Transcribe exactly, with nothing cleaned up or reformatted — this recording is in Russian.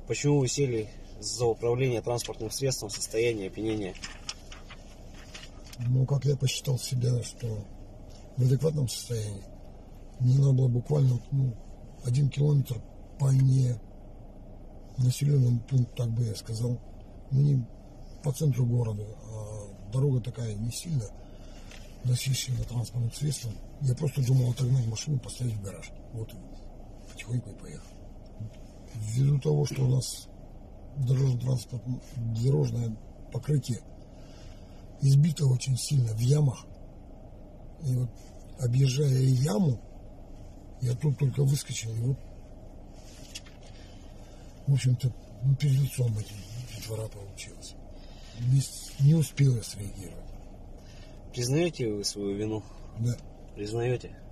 Почему вы сели за управление транспортным средством в состоянии опьянения? Ну, как я посчитал себя, что в адекватном состоянии. Мне надо было буквально ну, один километр по не населенному пункту, так бы я сказал. Ну, не по центру города, а дорога такая не сильно насыщенная транспортным средством. Я просто думал отогнать машину, поставить в гараж. Вот и потихоньку и поехал. Ввиду того, что у нас дорожно-транспортное дорожное покрытие избито очень сильно в ямах. И вот объезжая яму, я тут только выскочил, и вот, в общем-то, ну, перед лицом этим двора получилось. Не, не успел я среагировать. Признаете вы свою вину? Да. Признаете?